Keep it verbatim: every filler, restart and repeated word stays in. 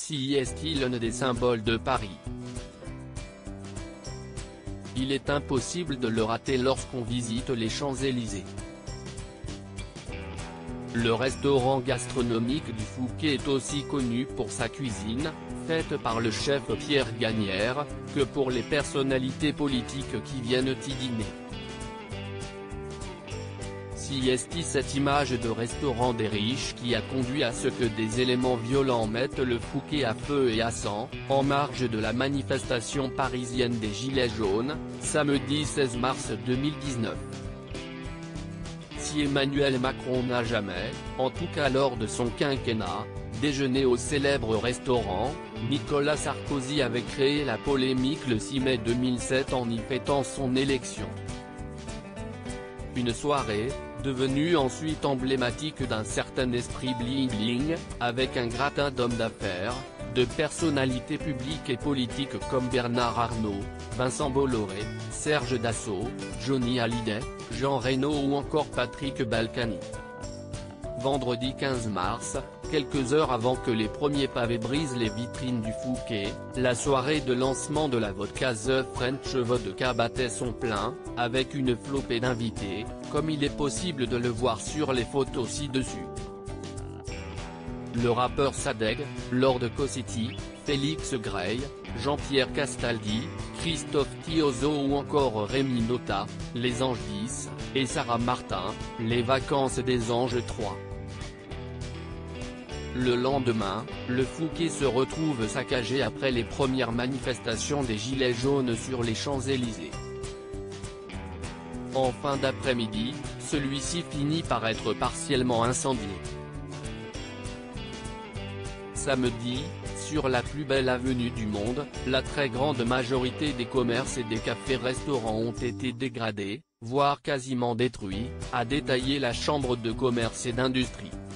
Bercy est-il l'un des symboles de Paris? Il est impossible de le rater lorsqu'on visite les Champs-Élysées. Le restaurant gastronomique du Fouquet est aussi connu pour sa cuisine, faite par le chef Pierre Gagnère, que pour les personnalités politiques qui viennent y dîner. Si est cette image de restaurant des riches qui a conduit à ce que des éléments violents mettent le Fouquet à feu et à sang, en marge de la manifestation parisienne des Gilets jaunes, samedi seize mars deux mille dix-neuf. Si Emmanuel Macron n'a jamais, en tout cas lors de son quinquennat, déjeuné au célèbre restaurant, Nicolas Sarkozy avait créé la polémique le six mai deux mille sept en y fêtant son élection. Une soirée, devenue ensuite emblématique d'un certain esprit bling-bling, avec un gratin d'hommes d'affaires, de personnalités publiques et politiques comme Bernard Arnault, Vincent Bolloré, Serge Dassault, Johnny Hallyday, Jean Reno ou encore Patrick Balkany. Vendredi quinze mars, quelques heures avant que les premiers pavés brisent les vitrines du Fouquet, la soirée de lancement de la vodka The French Vodka battait son plein, avec une flopée d'invités, comme il est possible de le voir sur les photos ci-dessus. Le rappeur Sadeg, Lord Cossetti, Félix Gray, Jean-Pierre Castaldi, Christophe Thiozo ou encore Rémi Nota, Les Anges dix, et Sarah Martin, Les Vacances des Anges trois. Le lendemain, le Fouquet se retrouve saccagé après les premières manifestations des Gilets jaunes sur les Champs-Élysées. En fin d'après-midi, celui-ci finit par être partiellement incendié. Samedi, sur la plus belle avenue du monde, la très grande majorité des commerces et des cafés-restaurants ont été dégradés, voire quasiment détruits, a détaillé la Chambre de commerce et d'industrie.